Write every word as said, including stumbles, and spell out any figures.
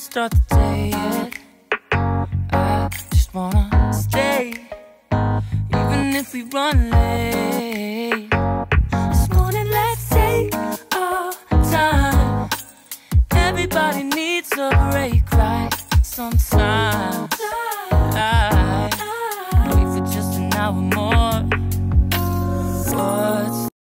start the day yet. I just wanna stay, even if we run late. This morning, let's take our time. Everybody needs a break, right? Sometimes I wait for just an hour more.